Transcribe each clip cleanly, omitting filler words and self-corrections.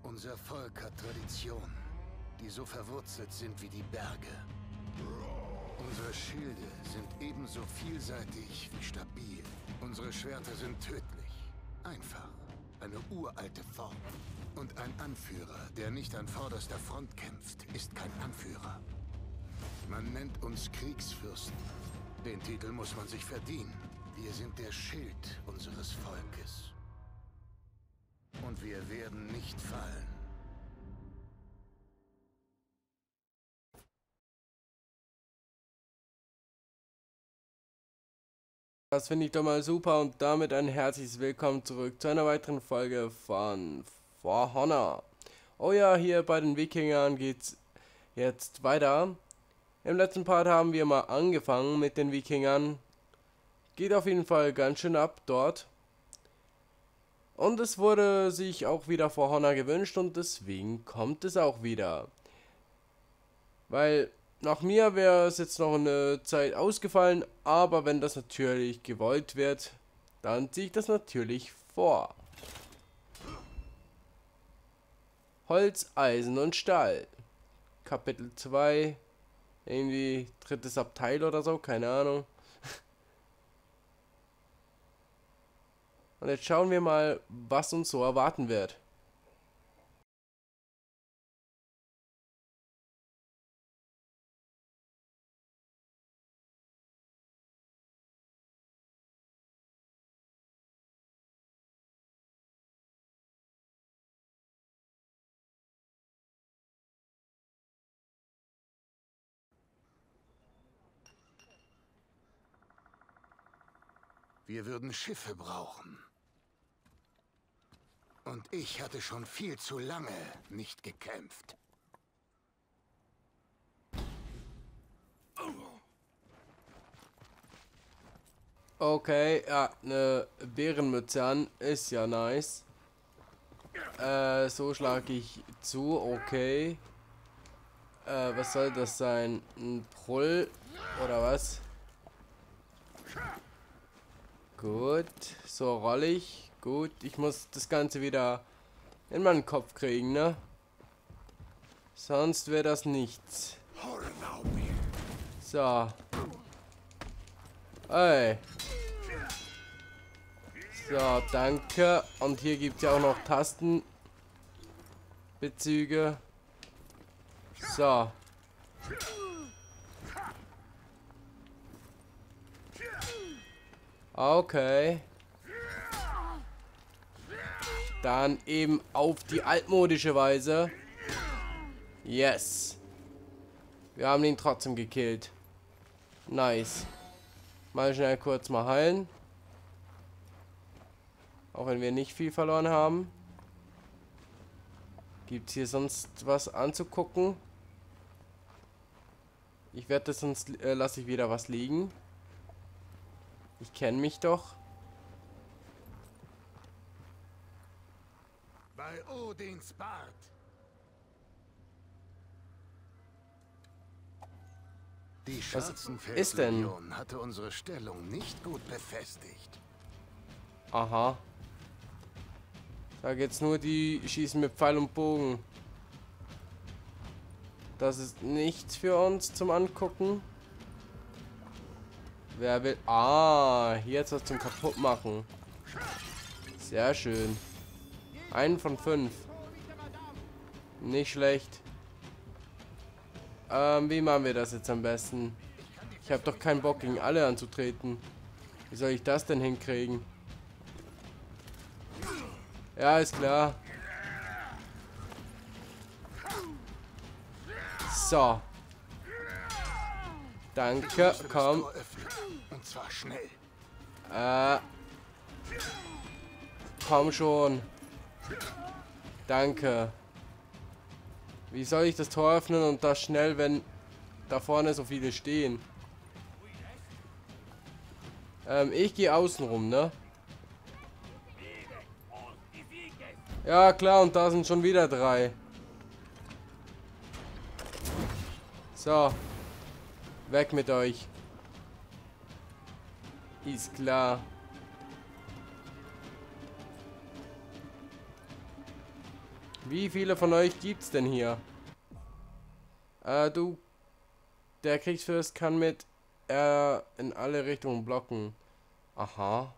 Unser Volk hat Traditionen, die so verwurzelt sind wie die Berge. Unsere Schilde sind ebenso vielseitig wie stabil. Unsere Schwerter sind tödlich. Einfach. Eine uralte Form. Und ein Anführer, der nicht an vorderster Front kämpft, ist kein Anführer. Man nennt uns Kriegsfürsten. Den Titel muss man sich verdienen. Wir sind der Schild unseres Volkes. Und wir werden nicht fallen. Das finde ich doch mal super und damit ein herzliches Willkommen zurück zu einer weiteren Folge von For Honor. Oh ja, hier bei den Wikingern geht's jetzt weiter. Im letzten Part haben wir mal angefangen mit den Wikingern. Geht auf jeden Fall ganz schön ab dort. Und es wurde sich auch wieder For Honor gewünscht und deswegen kommt es auch wieder. Weil nach mir wäre es jetzt noch eine Zeit ausgefallen, aber wenn das natürlich gewollt wird, dann ziehe ich das natürlich vor. Holz, Eisen und Stahl. Kapitel 2. Irgendwie drittes Abteil oder so, keine Ahnung. Und jetzt schauen wir mal, was uns so erwarten wird. Wir würden Schiffe brauchen. Und ich hatte schon viel zu lange nicht gekämpft. Okay, ja, eine Bärenmütze an, ist ja nice. So schlage ich zu, okay. Was soll das sein? Ein Prull oder was? Gut, so roll ich. Gut, ich muss das Ganze wieder in meinen Kopf kriegen, ne? Sonst wäre das nichts. So. Ey. So, danke. Und hier gibt es ja auch noch Tastenbezüge. So. Okay. Dann eben auf die altmodische Weise. Yes. Wir haben ihn trotzdem gekillt. Nice. Mal schnell kurz mal heilen. Auch wenn wir nicht viel verloren haben. Gibt es hier sonst was anzugucken? Ich werde das sonst lasse ich wieder was liegen. Ich kenne mich doch. Bei Odins Bart. Die Schwarzenfelslegion hatte unsere Stellung nicht gut befestigt. Aha. Da geht's nur, die schießen mit Pfeil und Bogen. Das ist nichts für uns zum Angucken. Wer will... Ah, hier jetzt was zum Kaputtmachen. Sehr schön. 1 von 5. Nicht schlecht. Wie machen wir das jetzt am besten? Ich habe doch keinen Bock, gegen alle anzutreten. Wie soll ich das denn hinkriegen? Ja, ist klar. So. Danke, komm. Und zwar schnell. Komm schon. Danke. Wie soll ich das Tor öffnen und das schnell, wenn da vorne so viele stehen? Ich gehe außen rum, ne? Ja, klar, und da sind schon wieder 3. So. Weg mit euch. Ist klar. Wie viele von euch gibt's denn hier? Du. Der Kriegsfürst kann mit in alle Richtungen blocken. Aha.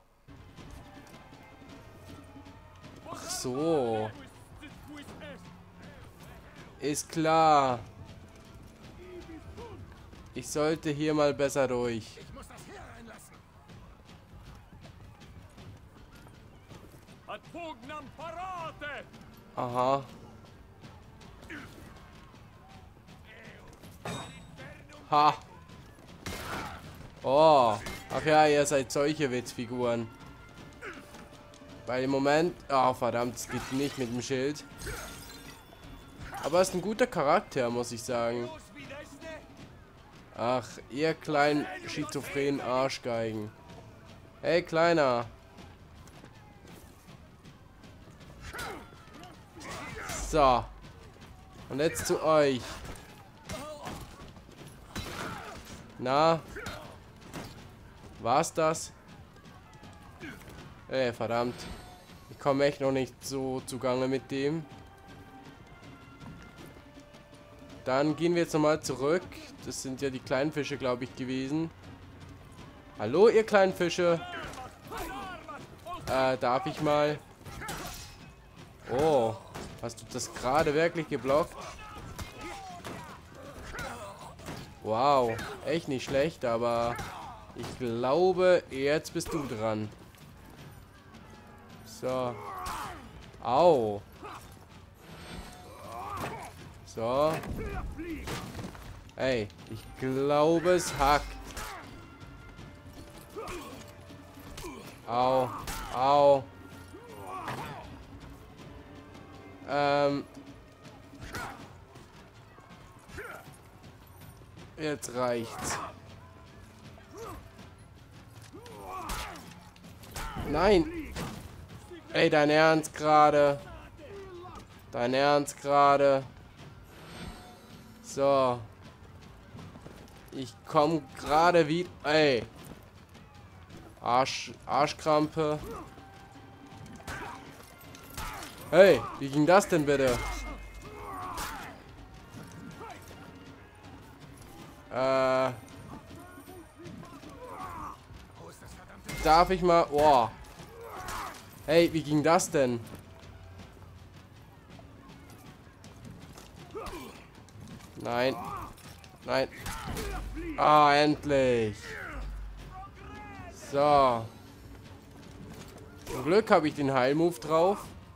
Ach so. Ist klar. Ich sollte hier mal besser durch. Ich muss das Heer einlassen. Aha. Ha. Oh. Ach ja, ihr seid solche Witzfiguren. Weil im Moment... Oh, verdammt, es geht nicht mit dem Schild. Aber er ist ein guter Charakter, muss ich sagen. Ach, ihr kleinen schizophrenen Arschgeigen. Hey, Kleiner. So. Und jetzt zu euch. Na? War's das? Ey, verdammt. Ich komme echt noch nicht so zugange mit dem. Dann gehen wir jetzt nochmal zurück. Das sind ja die kleinen Fische, glaube ich, gewesen. Hallo, ihr kleinen Fische. Darf ich mal? Oh, hast du das gerade wirklich geblockt? Wow, echt nicht schlecht, aber ich glaube, jetzt bist du dran. So. Au. So. Ey, ich glaube, es hackt. Au. Au. Jetzt reicht's. Nein. Ey, dein Ernst gerade. Dein Ernst gerade. So. Ich komme gerade wie... Ey. Arschkrampe. Hey, wie ging das denn bitte? Darf ich mal... Oh. Hey, wie ging das denn? Nein. Nein. Ah, endlich. So. Zum Glück habe ich den Heilmove drauf.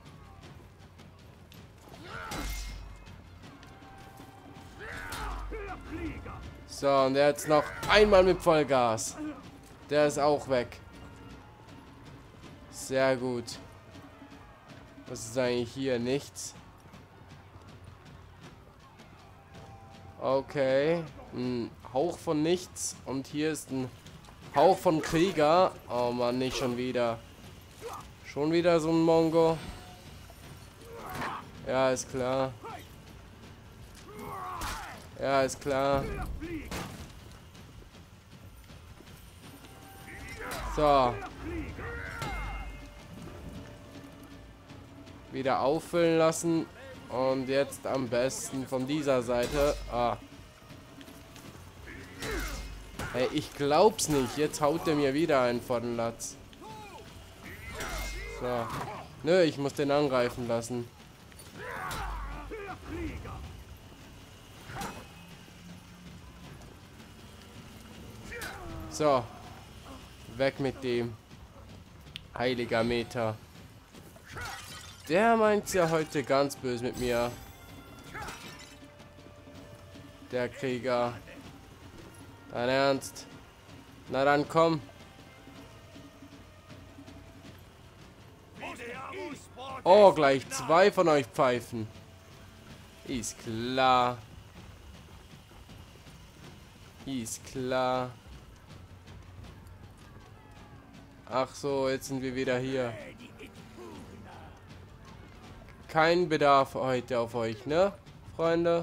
So, und jetzt noch einmal mit Vollgas. Der ist auch weg. Sehr gut. Was ist eigentlich hier? Nichts. Okay. Ein Hauch von nichts. Und hier ist ein Hauch von Krieger. Oh Mann, nicht schon wieder. Schon wieder so ein Mongo. Ja, ist klar. Ja, ist klar. So. Wieder auffüllen lassen. Und jetzt am besten von dieser Seite. Ah. Hey, ich glaub's nicht. Jetzt haut der mir wieder einen vor den Latz. So. Nö, ich muss den angreifen lassen. So. Weg mit dem. Heiliger Meter. Der meint's ja heute ganz böse mit mir. Der Krieger. Dein Ernst? Na dann komm. Oh, gleich 2 von euch pfeifen. Ist klar. Ist klar. Ach so, jetzt sind wir wieder hier. Kein Bedarf heute auf euch, ne, Freunde?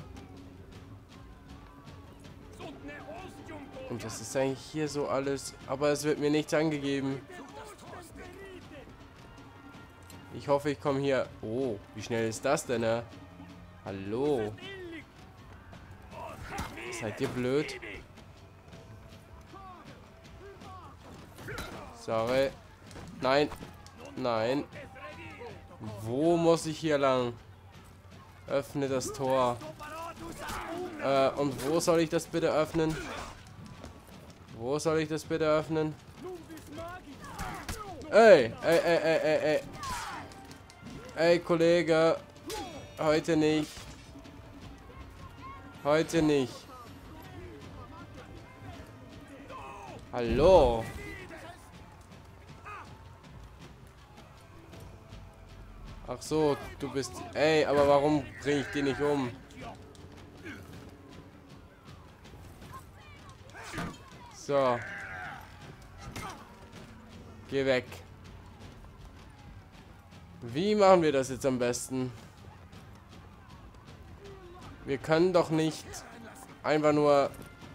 Und das ist eigentlich hier so alles. Aber es wird mir nichts angegeben. Ich hoffe, ich komme hier... Oh, wie schnell ist das denn, ne? Hallo. Seid ihr blöd? Sorry. Nein. Nein. Wo muss ich hier lang? Öffne das Tor. Und wo soll ich das bitte öffnen? Wo soll ich das bitte öffnen? Ey, ey, ey, ey, ey, ey. Ey, Kollege. Heute nicht. Heute nicht. Hallo. Ach so, du bist... Ey, aber warum bringe ich die nicht um? So. Geh weg. Wie machen wir das jetzt am besten? Wir können doch nicht einfach nur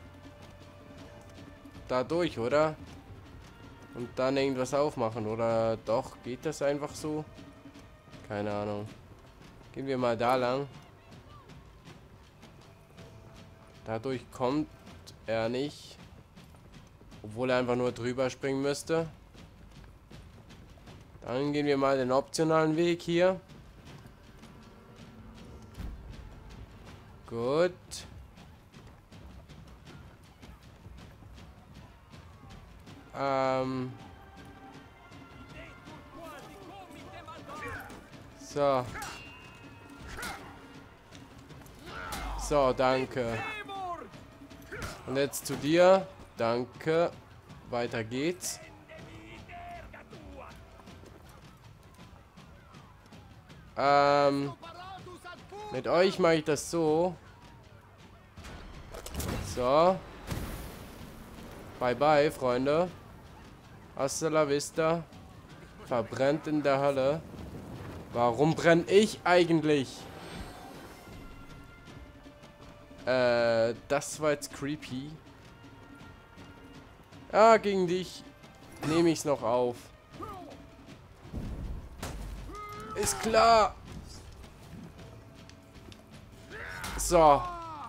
da durch, oder? Und dann irgendwas aufmachen, oder doch? Geht das einfach so? Keine Ahnung. Gehen wir mal da lang. Dadurch kommt er nicht. Obwohl er einfach nur drüber springen müsste. Dann gehen wir mal den optionalen Weg hier. Gut. So. So, danke. Und jetzt zu dir. Danke. Weiter geht's. Mit euch mache ich das so. So. Bye bye, Freunde. Hasta la vista. Verbrennt in der Hölle. Warum brenne ich eigentlich? Das war jetzt creepy. Ah, gegen dich nehme ich es noch auf. Ist klar. So.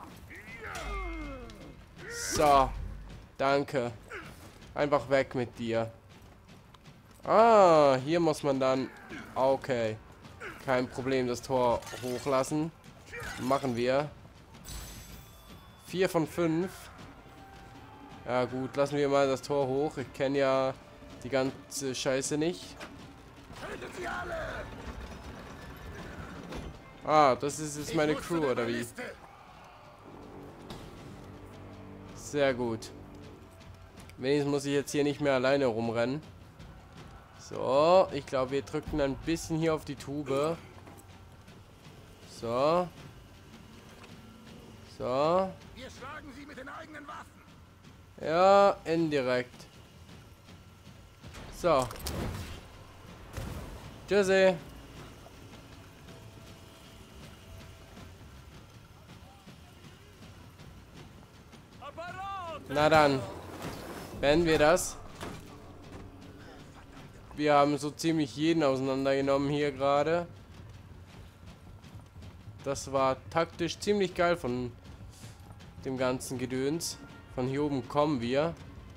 So. Danke. Einfach weg mit dir. Ah, hier muss man dann... Okay. Kein Problem, das Tor hochlassen. Machen wir. 4 von 5. Ja gut, lassen wir mal das Tor hoch. Ich kenne ja die ganze Scheiße nicht. Ah, das ist jetzt meine Crew, oder wie? Sehr gut. Wenigstens muss ich jetzt hier nicht mehr alleine rumrennen. So, ich glaube, wir drücken ein bisschen hier auf die Tube. So. So. Wir schlagen sie mit den eigenen Waffen. Ja, indirekt. So. Tschüssi. Na dann. Beenden wir das. Wir haben so ziemlich jeden auseinandergenommen hier gerade. Das war taktisch ziemlich geil von dem ganzen Gedöns. Von hier oben kommen wir.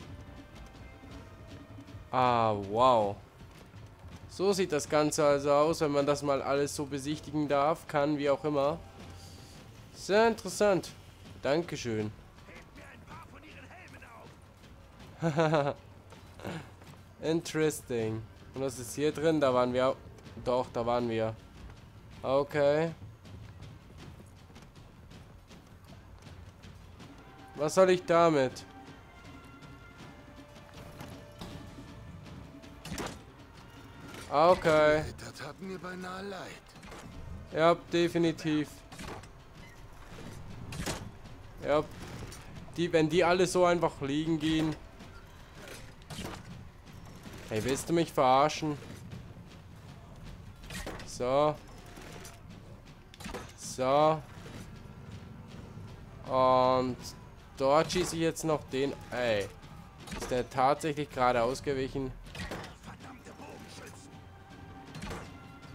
Ah, wow. So sieht das Ganze also aus, wenn man das mal alles so besichtigen darf, kann, wie auch immer. Sehr interessant. Dankeschön. Interesting. Und was ist hier drin? Da waren wir. Doch, da waren wir. Okay. Was soll ich damit? Okay. Das tat mir beinahe leid. Ja, definitiv. Ja. Wenn die alle so einfach liegen gehen. Hey, willst du mich verarschen? So. So. Und dort schieße ich jetzt noch den. Ey. Ist der tatsächlich gerade ausgewichen?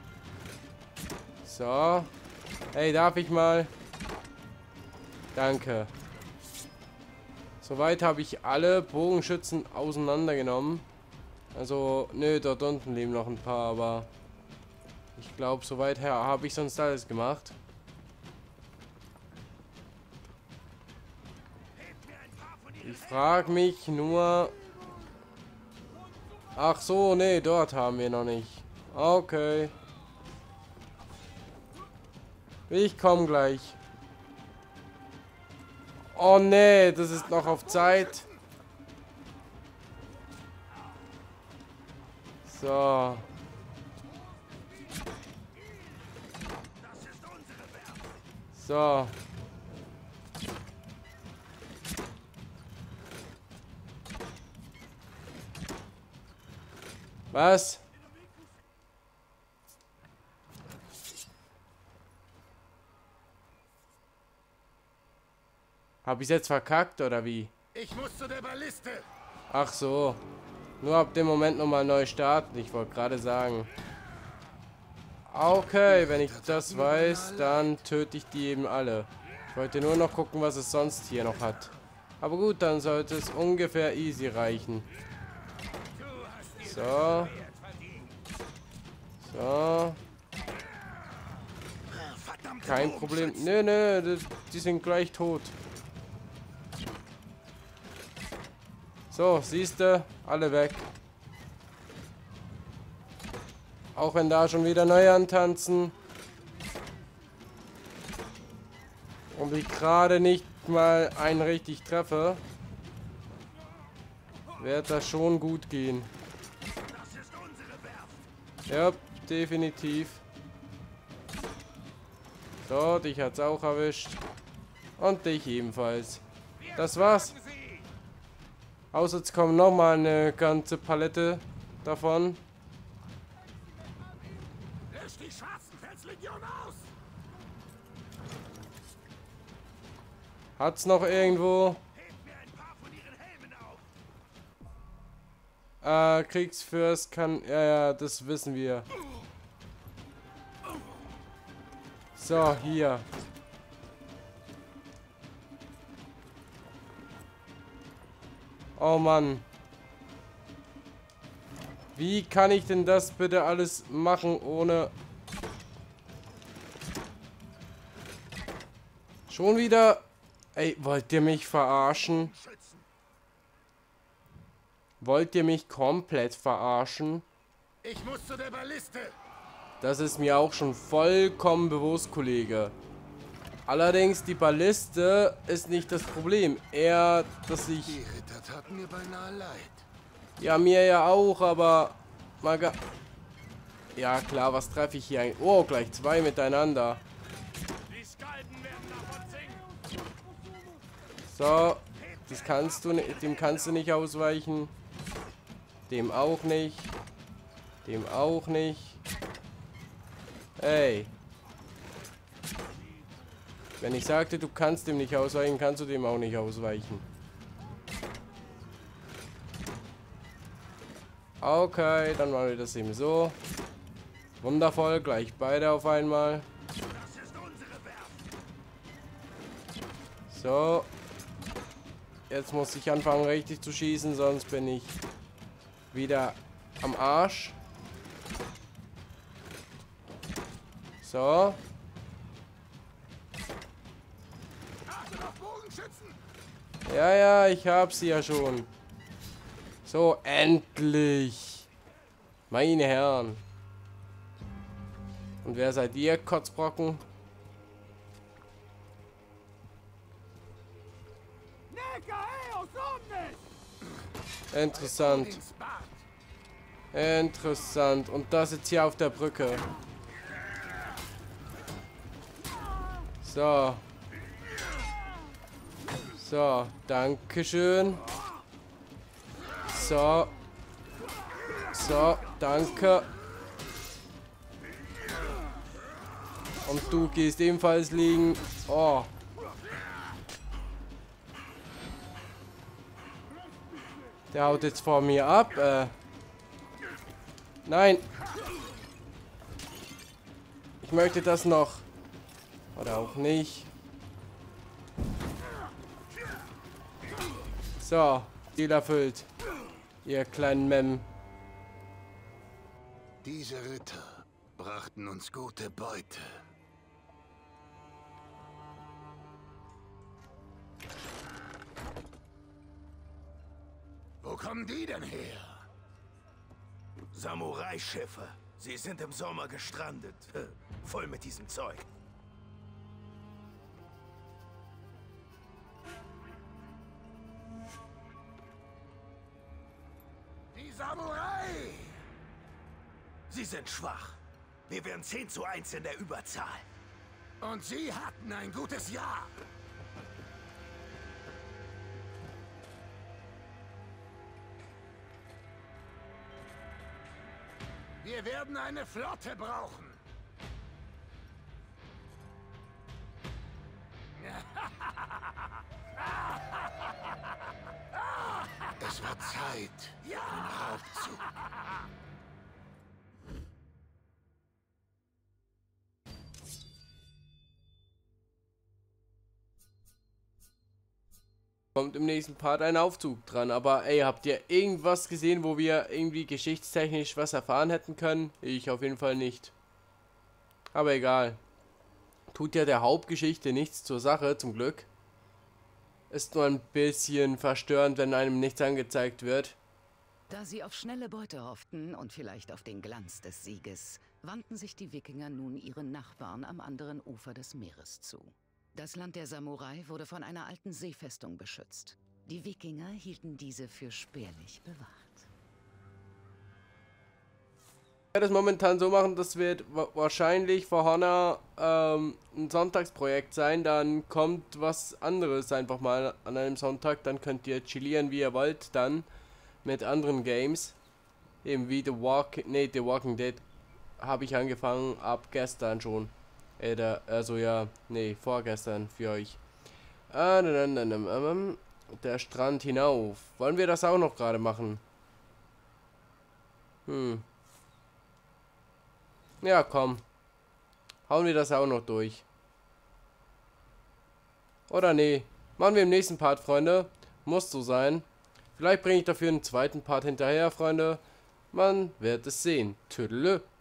So. Hey, darf ich mal? Danke. Soweit habe ich alle Bogenschützen auseinandergenommen. Also, nö, dort unten leben noch ein paar, aber ich glaube, soweit her habe ich sonst alles gemacht. Ich frage mich nur... Ach so, nee, dort haben wir noch nicht. Okay. Ich komme gleich. Oh nee, das ist noch auf Zeit. So. So. Was? Hab ich's jetzt verkackt oder wie? Ich muss zu der Balliste. Ach so. Nur ab dem Moment nochmal neu starten. Ich wollte gerade sagen. Okay, wenn ich das weiß, dann töte ich die eben alle. Ich wollte nur noch gucken, was es sonst hier noch hat. Aber gut, dann sollte es ungefähr easy reichen. So. So. Kein Problem. Nö, nö, die sind gleich tot. So, siehst du, alle weg. Auch wenn da schon wieder neue antanzen. Und ich gerade nicht mal einen richtig treffe, wird das schon gut gehen. Ja, definitiv. So, dich hat's auch erwischt. Und dich ebenfalls. Das war's. Außer jetzt kommt nochmal eine ganze Palette davon. Hat's noch irgendwo? Kriegsfürst kann... Ja, das wissen wir. So, hier. Oh Mann. Wie kann ich denn das bitte alles machen ohne... Schon wieder... Ey, wollt ihr mich verarschen? Wollt ihr mich komplett verarschen? Ich muss zu der Balliste. Das ist mir auch schon vollkommen bewusst, Kollege. Allerdings, die Balliste ist nicht das Problem. Eher, dass ich... Die Ritter taten mir beinahe leid. Ja, mir ja auch, aber... Ja, klar, was treffe ich hier eigentlich? Oh, gleich zwei miteinander. So, das kannst du nicht, dem kannst du nicht ausweichen. Dem auch nicht. Dem auch nicht. Ey. Wenn ich sagte, du kannst dem nicht ausweichen, kannst du dem auch nicht ausweichen. Okay, dann machen wir das eben so. Wundervoll, gleich beide auf einmal. So. Jetzt muss ich anfangen richtig zu schießen, sonst bin ich wieder am Arsch. So. Ja, ja, ich hab sie ja schon. So, endlich. Meine Herren. Und wer seid ihr, Kotzbrocken? Interessant. Interessant. Und das jetzt hier auf der Brücke. So. So, dankeschön. So. So, danke. Und du gehst ebenfalls liegen. Oh. Der haut jetzt vor mir ab. Nein. Ich möchte das noch. Oder auch nicht. So, Ziel erfüllt. Ihr kleinen Mem. Diese Ritter brachten uns gute Beute. Wo kommen die denn her? Samurai-Schiffe. Sie sind im Sommer gestrandet. Voll mit diesem Zeug. Die Samurai! Sie sind schwach. Wir wären 10:1 in der Überzahl. Und sie hatten ein gutes Jahr. Wir werden eine Flotte brauchen. Es war Zeit für einen Raubzug. Kommt im nächsten Part ein Aufzug dran. Aber ey, habt ihr irgendwas gesehen, wo wir irgendwie geschichtstechnisch was erfahren hätten können? Ich auf jeden Fall nicht. Aber egal. Tut ja der Hauptgeschichte nichts zur Sache, zum Glück. Ist nur ein bisschen verstörend, wenn einem nichts angezeigt wird. Da sie auf schnelle Beute hofften und vielleicht auf den Glanz des Sieges, wandten sich die Wikinger nun ihren Nachbarn am anderen Ufer des Meeres zu. Das Land der Samurai wurde von einer alten Seefestung beschützt. Die Wikinger hielten diese für spärlich bewacht. Ich werde es momentan so machen, das wird wahrscheinlich für Honor ein Sonntagsprojekt sein. Dann kommt was anderes einfach mal an einem Sonntag. Dann könnt ihr chillieren, wie ihr wollt, dann mit anderen Games. Eben wie The Walking Dead habe ich angefangen ab gestern schon. Vorgestern für euch. Der Strand hinauf. Wollen wir das auch noch gerade machen? Ja, komm. Hauen wir das auch noch durch. Oder nee. Machen wir im nächsten Part, Freunde. Muss so sein. Vielleicht bringe ich dafür einen zweiten Part hinterher, Freunde. Man wird es sehen. Tüdelö.